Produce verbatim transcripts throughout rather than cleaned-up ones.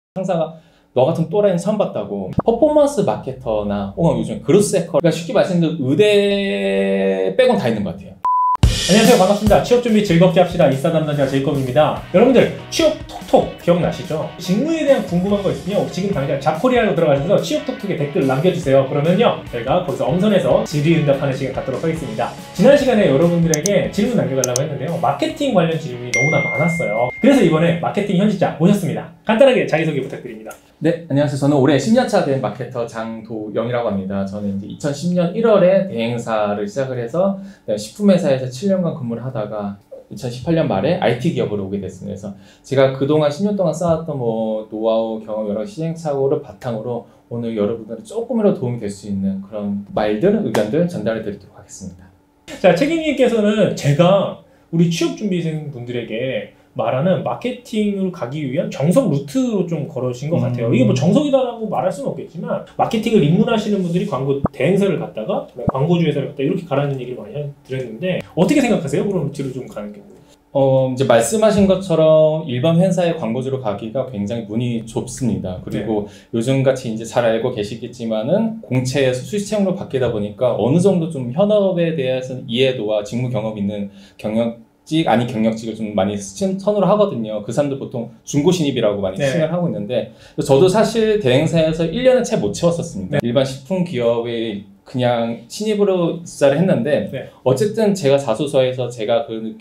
상사가 너 같은 또라이는 처음 봤다고. 퍼포먼스 마케터나 혹은 요즘 그로스해커, 그러니까 쉽게 말씀드리면 의대 빼곤 다 있는 것 같아요. 안녕하세요, 반갑습니다. 취업준비 즐겁게 합시다. 인싸 담당자 제이콥입니다. 여러분들 취업 톡톡 기억나시죠? 직무에 대한 궁금한 거 있으면 지금 당장 잡코리아로 들어가셔서 취업 톡톡에 댓글 남겨주세요. 그러면요 저희가 거기서 엄선해서 질의응답하는 시간 갖도록 하겠습니다. 지난 시간에 여러분들에게 질문 남겨달라고 했는데요, 마케팅 관련 질문이 너무나 많았어요. 그래서 이번에 마케팅 현직자 모셨습니다. 간단하게 자기소개 부탁드립니다. 네, 안녕하세요. 저는 올해 십 년 차 된 마케터 장도영이라고 합니다. 저는 이제 이천십 년 일월에 대행사를 시작을 해서 식품회사에서 칠 년간 근무를 하다가 이천십팔 년 말에 아이티 기업으로 오게 됐습니다. 그래서 제가 그동안 십 년 동안 쌓았던 뭐 노하우, 경험, 여러 시행착오를 바탕으로 오늘 여러분들은 조금이라도 도움이 될 수 있는 그런 말들, 의견들 전달해 드리도록 하겠습니다. 자, 책임님께서는 제가 우리 취업준비생 분들에게 말하는 마케팅을 가기 위한 정석 루트로 좀 걸으신 것 음. 같아요. 이게 뭐 정석이다라고 말할 수는 없겠지만, 마케팅을 입문하시는 분들이 광고 대행사를 갔다가 광고주 회사를 갔다가 이렇게 가라는 얘기를 많이 드렸는데, 어떻게 생각하세요? 그런 루트로 좀 가는 경우? 어, 이제 말씀하신 것처럼 일반 회사의 광고주로 가기가 굉장히 문이 좁습니다. 그리고 네. 요즘같이 이제 잘 알고 계시겠지만은 공채에서 수시 채용으로 바뀌다 보니까 어느 정도 좀 현업에 대해서는 이해도와 직무 경험이 있는 경력 아니 경력직을 좀 많이 선호를 하거든요. 그 사람들 보통 중고 신입이라고 많이 칭을 네. 하고 있는데, 저도 사실 대행사에서 일 년은 채 못 채웠었습니다. 네. 일반 식품 기업에 그냥 신입으로 입사를 했는데 네. 어쨌든 제가 자소서에서 제가 그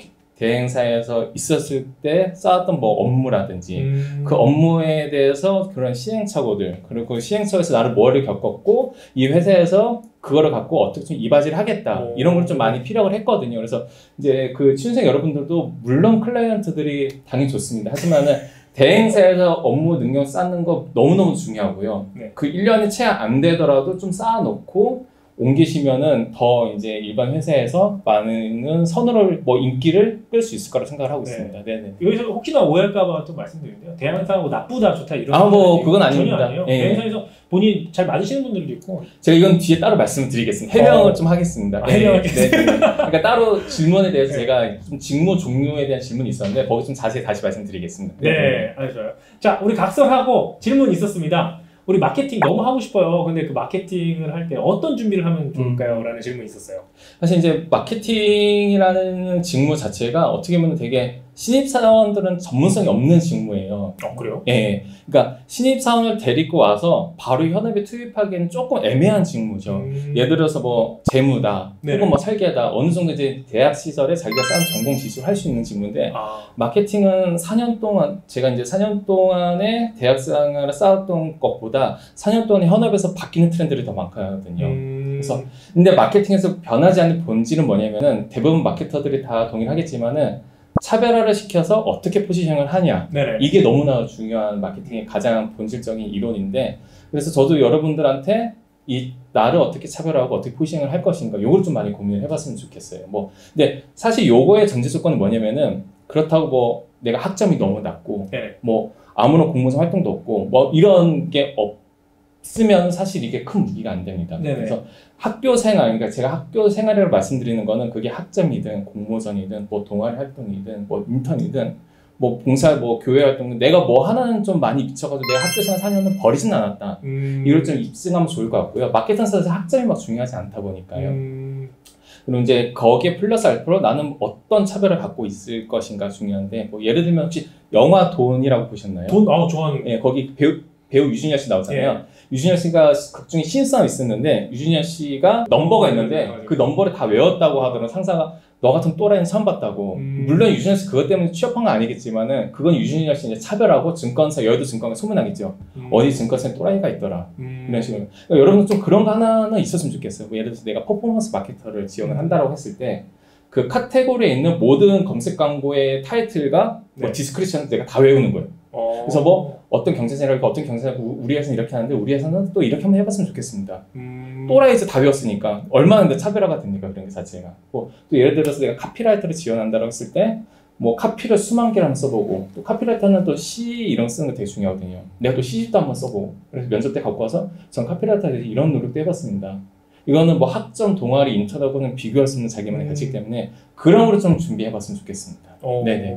대행사에서 있었을 때 쌓았던 뭐 업무라든지 음... 그 업무에 대해서 그런 시행착오들, 그리고 그 시행착오에서 나를 뭐를 겪었고 이 회사에서 그거를 갖고 어떻게 좀 이바지를 하겠다, 오... 이런 걸 좀 많이 피력을 했거든요. 그래서 이제 그 취준생 여러분들도 물론 클라이언트들이 당연히 좋습니다. 하지만은 대행사에서 업무 능력 쌓는 거 너무너무 중요하고요. 네. 그 일 년이 채 안 되더라도 좀 쌓아놓고 옮기시면은 더 이제 일반 회사에서 많은 선호를, 뭐 인기를 끌 수 있을 거라고 생각을 하고 네. 있습니다. 네네. 여기서 혹시나 오해할까봐 좀 말씀드리는데요, 대행사하고 나쁘다 좋다 이런 아 뭐 그건 아닙니다. 전혀 아니에요. 예. 대행사에서 본인 잘 맞으시는 분들도 있고. 제가 이건 뒤에 따로 말씀드리겠습니다. 해명을 어. 좀 하겠습니다. 아, 해명을 네. 네. 그러니까 따로 질문에 대해서 네. 제가 좀 직무 종류에 대한 질문이 있었는데 거기 좀 자세히 다시 말씀드리겠습니다. 네, 네. 아주 좋아요. 자, 우리 각설하고 질문 있었습니다. 우리 마케팅 너무 하고 싶어요. 근데 그 마케팅을 할 때 어떤 준비를 하면 좋을까요? 음. 라는 질문이 있었어요. 사실 이제 마케팅이라는 직무 자체가 어떻게 보면 되게 신입사원들은 전문성이 없는 직무예요. 어, 그래요? 예. 그러니까 신입사원을 데리고 와서 바로 현업에 투입하기에는 조금 애매한 직무죠. 음. 예를 들어서 뭐 재무다, 네네. 혹은 뭐 설계다, 어느 정도 이제 대학 시설에 자기가 쌓은 전공 지식을 할 수 있는 직무인데, 아. 마케팅은 사 년 동안, 제가 이제 사 년 동안에 대학 생활을 쌓았던 것보다 사 년 동안에 현업에서 바뀌는 트렌드들이 더 많거든요. 음. 그래서 근데 마케팅에서 변하지 않는 본질은 뭐냐면은, 대부분 마케터들이 다 동일하겠지만은 차별화를 시켜서 어떻게 포지션을 하냐, 네네. 이게 너무나 중요한 마케팅의 가장 본질적인 이론인데, 그래서 저도 여러분들한테 이 나를 어떻게 차별화하고 어떻게 포지션을 할 것인가, 요걸 좀 많이 고민을 해봤으면 좋겠어요. 뭐 근데 사실 요거의 전제 조건은 뭐냐면은, 그렇다고 뭐 내가 학점이 너무 낮고 네네. 뭐 아무런 공무원 활동도 없고 뭐 이런 게 없으면 사실 이게 큰 무기가 안 됩니다. 네네. 그래서 학교 생활, 그러니까 제가 학교 생활이라고 말씀드리는 거는 그게 학점이든 공모전이든 뭐 동아리 활동이든 뭐 인턴이든 뭐 봉사, 뭐 교회 활동이든 내가 뭐 하나는 좀 많이 미쳐가지고 내가 학교 생활 사 년은 버리진 않았다. 음... 이걸 좀 입증하면 좋을 것 같고요. 마케팅사에서 학점이 막 중요하지 않다 보니까요. 음... 그리고 이제 거기에 플러스 알파로 나는 어떤 차별을 갖고 있을 것인가 중요한데, 뭐 예를 들면 혹시 영화 돈이라고 보셨나요? 돈? 아, 좋아하는. 예, 거기 배우 배우 유준열 씨 나오잖아요. 예. 유준열 씨가 극 중에 신입사원이 있었는데, 유준열 씨가 넘버가 있는데 음, 그 넘버를 다 외웠다고 하더라고. 상사가 너 같은 또라이는 처음 봤다고. 음. 물론 유준열 씨 그것 때문에 취업한 건 아니겠지만은, 그건 유준열 씨 이제 차별하고 증권사, 여의도 증권가 소문나겠죠. 음. 어디 증권사에 또라이가 있더라. 음. 이런 식으로. 그러니까 여러분 좀 그런 거 하나는 있었으면 좋겠어요. 뭐 예를 들어서 내가 퍼포먼스 마케터를 지원을 한다라고 했을 때, 그 카테고리에 있는 모든 검색 광고의 타이틀과 네. 뭐 디스크리션을 내가 다 외우는 거예요. 어... 그래서 뭐 어떤 경쟁사라고 어떤 경쟁사, 우리 회사는 이렇게 하는데 우리 회사는 또 이렇게 한번 해봤으면 좋겠습니다. 음... 또라이에서 다 외웠으니까 얼마나 근데 차별화가 됩니까, 그런 게 자체가. 뭐 또 예를 들어서 내가 카피라이터를 지원한다고 했을 때 뭐 카피를 수만 개를 한번 써보고, 또 카피라이터는 또 시 이런 거 쓰는 거 되게 중요하거든요. 내가 또 시집도 한번 써보고, 그래서 면접 때 갖고 와서 전 카피라이터에 대해서 이런 노력도 해봤습니다. 이거는 뭐 학점, 동아리, 인턴하고는 비교할 수 없는 자기만의 가치이기 때문에 그런 거를 좀 준비해봤으면 좋겠습니다. 어... 네네네.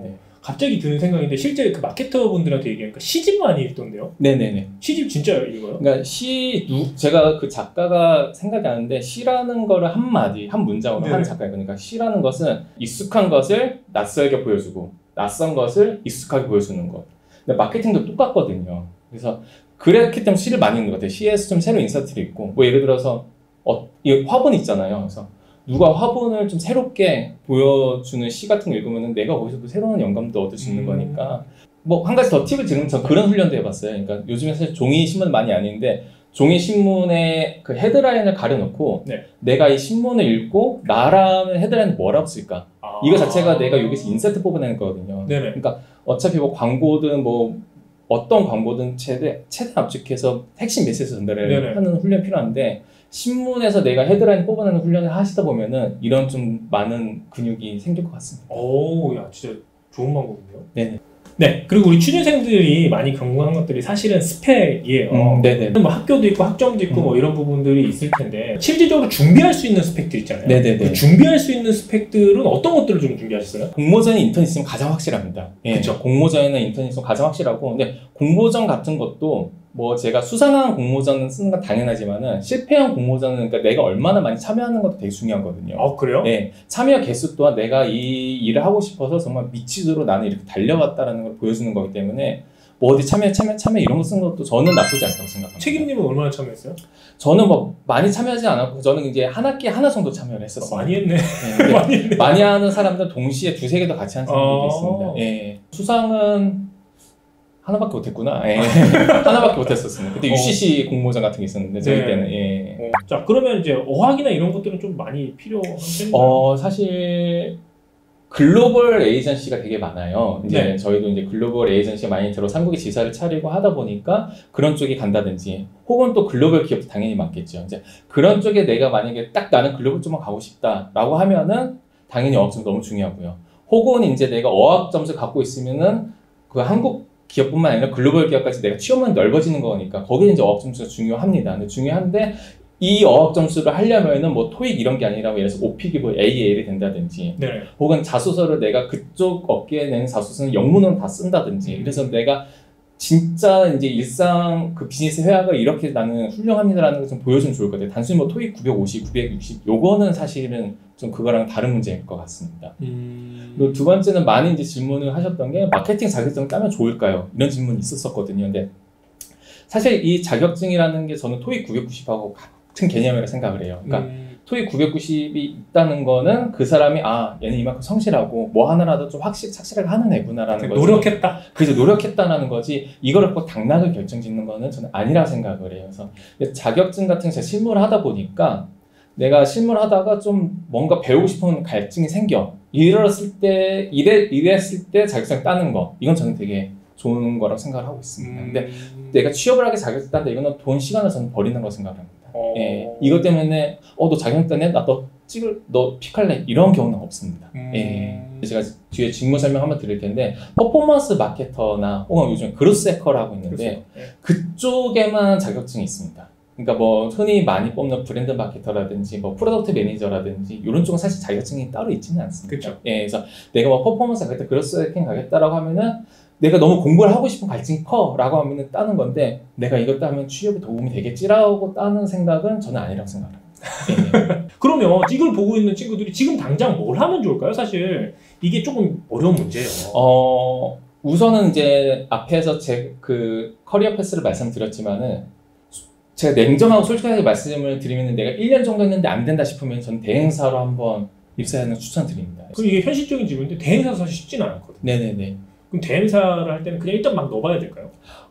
갑자기 드는 생각인데 실제 그 마케터 분들한테 얘기하니까 시집 많이 읽던데요? 네네네. 시집 진짜 읽어요? 그러니까 시 누, 제가 그 작가가 생각이 안 나는데 시라는 거를 한 마디 한 문장으로 네네. 한 작가예요. 그러니까 시라는 것은 익숙한 것을 낯설게 보여주고 낯선 것을 익숙하게 보여주는 것. 근데 마케팅도 똑같거든요. 그래서 그렇기 때문에 시를 많이 읽는 것 같아요. 시에서 좀 새로운 인사이트를 있고 뭐 예를 들어서 어, 이 화분 있잖아요. 그래서 누가 화분을 좀 새롭게 보여주는 시 같은 거 읽으면 내가 거기서 또 새로운 영감도 얻을 수 있는 음. 거니까 뭐 한 가지 더 팁을 드리면 전 그런 훈련도 해봤어요. 그러니까 요즘에 사실 종이 신문 많이 아닌데 종이 신문에 그 헤드라인을 가려놓고 네. 내가 이 신문을 읽고 나라는 헤드라인을 뭐라고 쓸까? 아. 이거 자체가 내가 여기서 인사이트 뽑아내는 거거든요. 네네. 그러니까 어차피 뭐 광고든 뭐 어떤 광고든 최대, 최대한 압축해서 핵심 메시지 전달을 네네. 하는 훈련이 필요한데 신문에서 내가 헤드라인 뽑아내는 훈련을 하시다 보면은 이런 좀 많은 근육이 생길 것 같습니다. 오, 야, 진짜 좋은 방법인데요? 네네. 네, 그리고 우리 취준생들이 많이 경험한 것들이 사실은 스펙이에요. 음, 네네. 뭐 학교도 있고 학점도 있고 음. 뭐 이런 부분들이 있을 텐데 실질적으로 준비할 수 있는 스펙들 있잖아요. 네네네. 그 준비할 수 있는 스펙들은 어떤 것들을 좀 준비하셨어요? 공모전에 인턴 있으면 가장 확실합니다. 예, 그쵸. 공모전에는 인턴 있으면 가장 확실하고, 근데 공모전 같은 것도 뭐 제가 수상한 공모전은 쓰는 건 당연하지만은 실패한 공모전은 그러니까 내가 얼마나 많이 참여하는 것도 되게 중요하거든요. 아, 그래요? 네, 참여 개수 또한 내가 이 일을 하고 싶어서 정말 미치도록 나는 이렇게 달려왔다라는 걸 보여주는 거기 때문에 뭐 어디 참여 참여 참여 이런 거 쓰는 것도 저는 나쁘지 않다고 생각합니다. 책임님은 얼마나 참여했어요? 저는 뭐 많이 참여하지 않았고 저는 이제 한 학기에 하나 정도 참여를 했었어요. 많이 했네. 네, 근데 많이 했네. 많이 하는 사람들 동시에 두세 개도 같이 하는 사람들도 어. 있습니다. 예. 수상은 하나밖에 못했구나. 예. 하나밖에 못했었습니다. 그때 어. 유씨씨 공모전 같은 게 있었는데 저희 네. 때는 예. 어, 자, 그러면 이제 어학이나 이런 것들은 좀 많이 필요한 편인가요? 어 사실 글로벌 에이전시가 되게 많아요. 이제 네. 저희도 이제 글로벌 에이전시가 많이 들어 한국에 지사를 차리고 하다 보니까 그런 쪽이 간다든지 혹은 또 글로벌 기업도 당연히 많겠죠. 이제 그런 쪽에 내가 만약에 딱 나는 글로벌 쪽만 가고 싶다라고 하면은 당연히 어학점수 너무 중요하고요. 혹은 이제 내가 어학 점수 갖고 있으면은 그 한국 기업뿐만 아니라 글로벌 기업까지 내가 취업만 넓어지는 거니까 거기에 이제 어학 점수가 중요합니다. 근데 중요한데 이 어학 점수를 하려면은 뭐 토익 이런 게 아니라 예를 들어서 오픽이 뭐 에이에이를 된다든지 네. 혹은 자소서를 내가 그쪽 업계에 낸 자소서는 영문으로 다 쓴다든지 그래서 내가 진짜 이제 일상 그 비즈니스 회화가 이렇게 나는 훌륭합니다라는 걸 좀 보여주면 좋을 것 같아요. 단순히 뭐 토익 구백오십, 구백육십 요거는 사실은 좀 그거랑 다른 문제일 것 같습니다. 음... 그리고 두 번째는 많이 이제 질문을 하셨던 게 마케팅 자격증 따면 좋을까요? 이런 질문이 있었었거든요. 근데 사실 이 자격증이라는 게 저는 토익 구백구십하고 같은 개념이라고 생각을 해요. 그러니까 음... 토익 구백구십이 있다는 거는 그 사람이 아 얘는 이만큼 성실하고 뭐 하나라도 좀 확실 착실하게 하는 애구나라는 거지. 노력했다. 그래서 노력했다라는 거지 이거를 꼭 당락을 결정짓는 거는 저는 아니라 생각을 해요. 그래서 자격증 같은 거 제가 실무를 하다 보니까 내가 실무를 하다가 좀 뭔가 배우고 싶은 갈증이 생겨. 이랬을 때 이래 이랬을 때 자격증 따는 거 이건 저는 되게 좋은 거라고 생각을 하고 있습니다. 음... 근데 내가 취업을 하게 자격증 딴다 이거는 돈 시간을 저는 버리는 거 생각합니다. 어... 예, 이것 때문에 어 너 자격증 따네? 나 너 찍을 너 픽할래? 이런 경우는 없습니다. 음... 예, 제가 뒤에 직무 설명 한번 드릴 텐데 퍼포먼스 마케터나 혹은 요즘 그로스 해커라고 있는데 네. 그쪽에만 자격증이 있습니다. 그러니까 뭐 흔히 많이 뽑는 브랜드 마케터라든지 뭐 프로덕트 매니저라든지 이런 쪽은 사실 자격증이 따로 있지는 않습니다. 그쵸. 예, 그래서 내가 뭐 퍼포먼스 가겠다, 그로스 해킹 가겠다라고 하면은 내가 너무 공부를 하고 싶은 갈증이 커라고 하면은 따는 건데 내가 이걸 따면 취업에 도움이 되겠지라고 따는 생각은 저는 아니라고 생각합니다. 예. 그러면 이걸 보고 있는 친구들이 지금 당장 뭘 하면 좋을까요? 사실 이게 조금 어려운 문제예요. 어 우선은 이제 앞에서 제 그 커리어 패스를 말씀드렸지만은 제가 냉정하고 솔직하게 말씀을 드리면 내가 일 년 정도 했는데 안 된다 싶으면 저는 대행사로 한번 입사하는 걸 추천드립니다. 그럼 이게 현실적인 질문인데 대행사 사실 쉽지는 않거든요. 네네네. 그럼 대행사를 할 때는 그냥 일단 막 넣어봐야 될까요?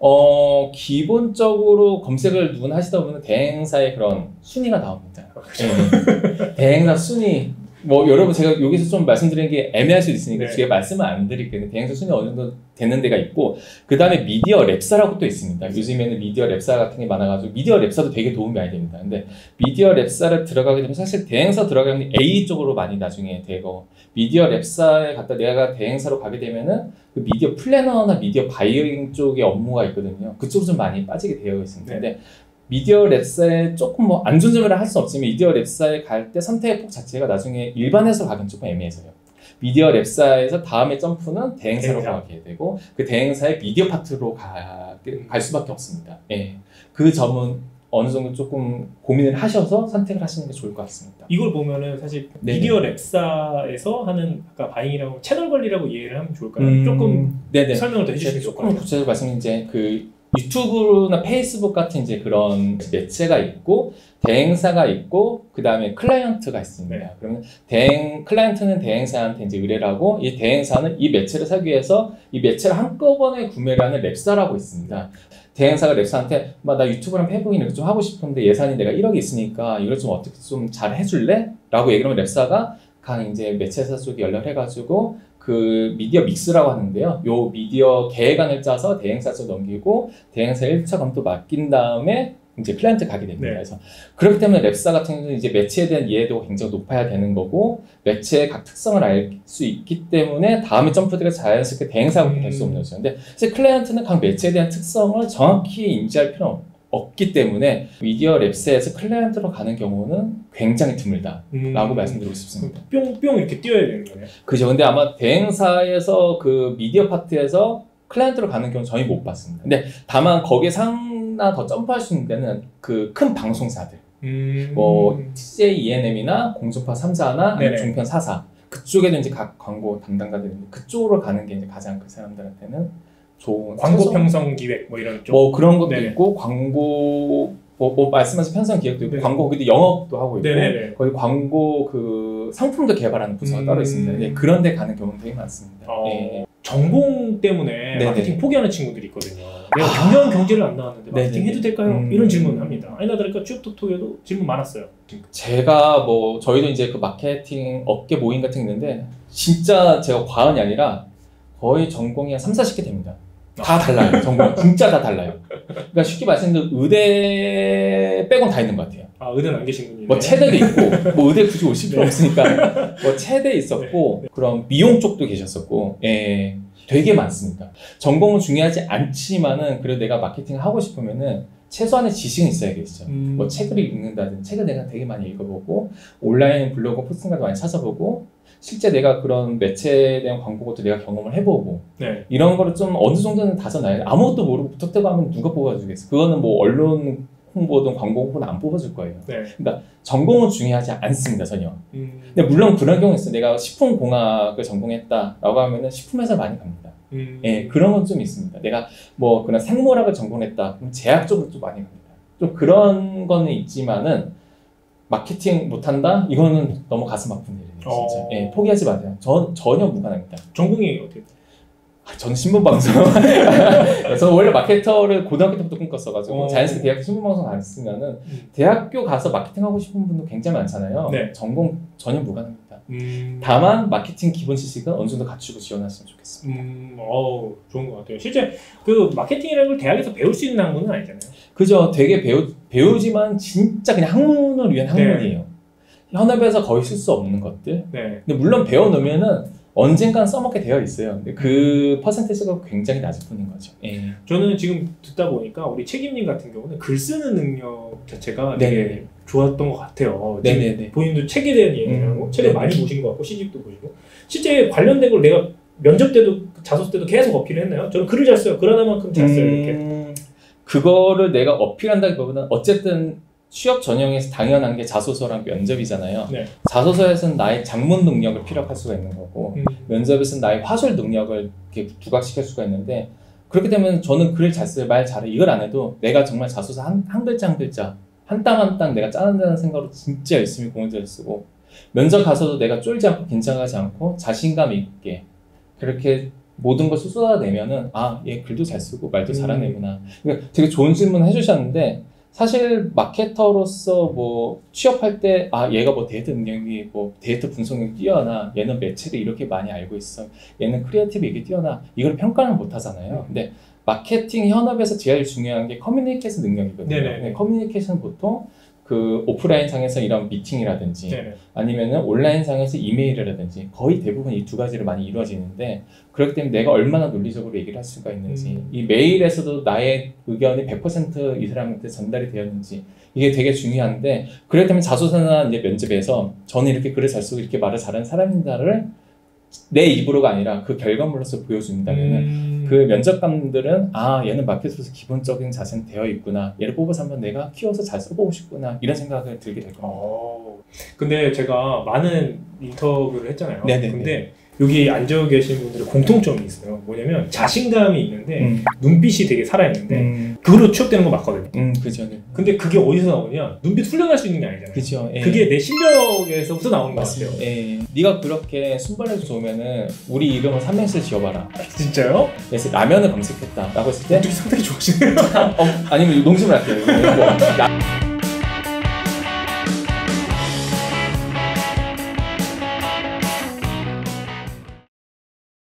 어 기본적으로 검색을 누구나 하시다 보면 대행사의 그런 순위가 나옵니다. 그렇죠. 네. 대행사 순위 뭐 여러분 제가 여기서 좀 말씀드리는 게 애매할 수도 있으니까 네. 제가 말씀을 안 드릴게요. 대행사 순위 어느 정도 되는 데가 있고 그 다음에 미디어 랩사라고 또 있습니다. 요즘에는 미디어 랩사 같은 게 많아가지고 미디어 랩사도 되게 도움이 많이 됩니다. 근데 미디어 랩사를 들어가게 되면 사실 대행사 들어가면 A 쪽으로 많이 나중에 되고 미디어 랩사에 갔다 내가 대행사로 가게 되면은 그 미디어 플래너나 미디어 바이어잉 쪽의 업무가 있거든요. 그쪽으로 좀 많이 빠지게 되어 있습니다. 네. 근데 미디어 랩사에 조금 뭐 안 좋은 점이라 할 수 없지만 미디어 랩사에 갈 때 선택의 폭 자체가 나중에 일반에서 가긴 조금 애매해서요. 미디어 랩사에서 다음에 점프는 대행사로 대행사. 가게 되고 그 대행사의 미디어 파트로 가, 갈 수밖에 없습니다. 예. 그 점은 어느 정도 조금 고민을 하셔서 선택을 하시는 게 좋을 것 같습니다. 이걸 보면은 사실 네네. 미디어 랩사에서 하는 아까 바잉이라고 채널 관리라고 이해를 하면 좋을까요? 음, 조금 네네. 설명을 더 해주시면 좋을 것 조금 같아요. 구체적으로 말씀드리면 이제 그 유튜브나 페이스북 같은 이제 그런 매체가 있고 대행사가 있고 그 다음에 클라이언트가 있습니다. 네. 그러면 대행 클라이언트는 대행사한테 이제 의뢰를 하고 이 대행사는 이 매체를 사기 위해서 이 매체를 한꺼번에 구매를 하는 랩사라고 있습니다. 대행사가 랩사한테 막 나 유튜브랑 페이북 이렇게 좀 하고 싶은데 예산이 내가 일억이 있으니까 이걸 좀 어떻게 좀 잘 해줄래? 라고 얘기를 하면 랩사가 각 이제 매체사 쪽에 연락을 해가지고 그 미디어 믹스라고 하는데요. 요 미디어 계획안을 짜서 대행사 쪽 넘기고 대행사 일 차 검토 맡긴 다음에 이제 클라이언트 가게 됩니다. 네. 그래서 그렇기 때문에 랩사 같은 경우는 이제 매체에 대한 이해도가 굉장히 높아야 되는 거고 매체의 각 특성을 알 수 있기 때문에 다음에 점프들이 자연스럽게 대행사가 음. 될 수 없는 거죠. 근데 사실 클라이언트는 각 매체에 대한 특성을 정확히 인지할 필요는 없기 때문에 미디어 랩사에서 클라이언트로 가는 경우는 굉장히 드물다 음. 라고 말씀드리고 싶습니다. 뿅뿅 이렇게 뛰어야 되는 거네요. 그죠. 근데 아마 대행사에서 그 미디어 파트에서 클라이언트로 가는 경우는 저희 못 봤습니다. 근데 다만 거기에 상나 더 점프할 수 있는 데는 그 큰 방송사들 음. 뭐 티제이 이엔엠이나 공중파 삼 사나 네네. 종편 사 사 그쪽에도 이제 각 광고 담당자들이 있는데 그쪽으로 가는 게 이제 가장 그 사람들한테는 좋은 광고 최소- 편성 기획 뭐 이런 쪽. 뭐 그런 것도 네네. 있고 광고 뭐, 뭐 말씀하신 편성 기획도 있고 네네. 광고 거기도 영업도 하고 있고 네네네. 거기 광고 그 상품도 개발하는 부서가 음. 따로 있습니다. 네, 그런 데 가는 경우는 되게 많습니다. 어, 예. 전공 때문에 네네. 마케팅 포기하는 친구들이 있거든요. 내가 경영 경제를 안 나왔는데 마케팅 네네네. 해도 될까요? 음. 이런 질문을 합니다. 아니나 다를까 취업톡톡에도 질문 많았어요. 제가 뭐 저희도 이제 그 마케팅 업계 모임 같은 게 있는데 진짜 제가 과언이 아니라 거의 전공이 한 삼, 사십 개 됩니다. 다 달라요. 전공 진짜 다 달라요. 그러니까 쉽게 말씀드리면 의대 빼곤 다 있는 것 같아요. 아 의대는 안 계신 분이네. 뭐 체대도 있고 뭐 의대 굳이 오실 필요 네. 없으니까 뭐 체대 있었고 그럼 미용 쪽도 계셨었고 예 되게 많습니다. 전공은 중요하지 않지만은 그래도 내가 마케팅 하고 싶으면은 최소한의 지식은 있어야겠죠. 음. 뭐 책을 읽는다든지 책을 내가 되게 많이 읽어보고 온라인 블로그 포스팅 같은 거 많이 찾아보고 실제 내가 그런 매체에 대한 광고도 내가 경험을 해보고 네. 이런 거를 좀 어느 정도는 다져놔야 아무것도 모르고 부탁되고 하면 누가 뽑아주겠어. 그거는 뭐 언론 홍보든 광고 홍보는 안 뽑아줄 거예요. 네. 그러니까 전공은 중요하지 않습니다, 전혀. 음. 근데 물론 그런 경우 있어요. 내가 식품공학을 전공했다라고 하면은 식품회사 많이 갑니다. 음. 예, 그런 건 좀 있습니다. 내가 뭐 그런 생물학을 전공했다, 그럼 제약 쪽으로 좀 많이 갑니다. 좀 그런 거는 있지만은 마케팅 못한다? 이거는 너무 가슴 아픈 일이에요, 진짜. 어. 예, 포기하지 마세요. 전 전혀 무관합니다. 전공이 어떻게? 아, 저는 신문방송. 저는 원래 마케터를 고등학교 때부터 꿈꿨어가지고 어. 자연스럽게 대학교 신문방송 안 쓰면은 음. 대학교 가서 마케팅 하고 싶은 분도 굉장히 많잖아요. 네. 전공 전혀 무관합니다. 음. 다만 마케팅 기본 지식은 어느 정도 갖추고 지원하시면 좋겠습니다. 음. 어우 좋은 것 같아요. 실제 그 마케팅이라는 걸 대학에서 배울 수 있는 학문은 아니잖아요. 그죠? 되게 배우, 배우지만 진짜 그냥 학문을 위한 학문이에요. 현업에서 거의 쓸 수 없는 것들. 네. 근데 물론 배워놓으면은 언젠간 써먹게 되어 있어요. 근데 그 퍼센테이지가 굉장히 낮을 뿐인 거죠. 예. 저는 지금 듣다 보니까 우리 책임님 같은 경우는 글 쓰는 능력 자체가 되게 네네. 좋았던 것 같아요. 지금 네네네. 본인도 책에 대한 얘기를 음, 하고 책을 네네. 많이 보신 것 같고 시집도 보시고 실제 관련된 걸 내가 면접 때도 자소서 때도 계속 어필을 했나요? 저는 글을 잘 써요. 글 하나만큼 잘 써요. 이렇게. 음, 그거를 내가 어필한다기보다는 어쨌든 취업 전형에서 당연한 게 자소서랑 면접이잖아요. 네. 자소서에서는 나의 작문 능력을 피력할 수가 있는 거고 음. 면접에서는 나의 화술 능력을 이렇게 부각시킬 수가 있는데 그렇게 되면 저는 글을 잘 써요. 말 잘해. 이걸 안 해도 내가 정말 자소서 한, 한 글자 한 글자 한 땀 한 땀 내가 짜낸다는 생각으로 진짜 열심히 공들여 쓰고 면접 가서도 내가 쫄지 않고 긴장하지 않고 자신감 있게 그렇게 모든 걸 쏟아내면은 아, 얘 글도 잘 쓰고 말도 잘하네구나. 그러니까 되게 좋은 질문 해주셨는데 사실 마케터로서 뭐 취업할 때 아 얘가 뭐 데이터 능력이 뭐 데이터 분석력이 뛰어나 얘는 매체를 이렇게 많이 알고 있어 얘는 크리에이티브 이게 뛰어나 이걸 평가는 못 하잖아요. 근데 마케팅 현업에서 제일 중요한 게 커뮤니케이션 능력이거든요. 네네. 근데 커뮤니케이션 보통 그 오프라인 상에서 이런 미팅이라든지 네네. 아니면은 온라인 상에서 이메일이라든지 거의 대부분 이 두 가지로 많이 이루어지는데 그렇기 때문에 내가 얼마나 논리적으로 얘기를 할 수가 있는지 음. 이 메일에서도 나의 의견이 백 퍼센트 이 사람한테 전달이 되었는지 이게 되게 중요한데 그렇기 때문에 자소서나 이제 면접에서 저는 이렇게 글을 잘 쓰고 이렇게 말을 잘하는 사람이다를 내 입으로가 아니라 그 결과물로서 보여준다면은 음... 그 면접관들은 아 얘는 마케터로서 기본적인 자세는 되어 있구나, 얘를 뽑아서 한번 내가 키워서 잘 써보고 싶구나 이런 생각을 들게 될 겁니다. 어... 근데 제가 많은 인터뷰를 했잖아요. 네네네. 근데 여기 앉아 계신 분들의 공통점이 있어요. 뭐냐면 자신감이 있는데 음. 눈빛이 되게 살아있는데 음. 그걸로 취업되는 거 맞거든요. 음, 그죠. 네. 근데 그게 어디서 나오냐? 눈빛 훈련할 수 있는 게 아니잖아요. 그죠. 예. 그게 내 실력에서부터 나오는 것 같아요. 예. 네가 그렇게 순발해서 좋으면은 우리 이름을 삼행시를 지어봐라. 진짜요? 그래서 라면을 검색했다 라고 했을 때 어떻게 상당히 좋아하시네요. 어, 아니면 농심을 할게요. 뭐, 야,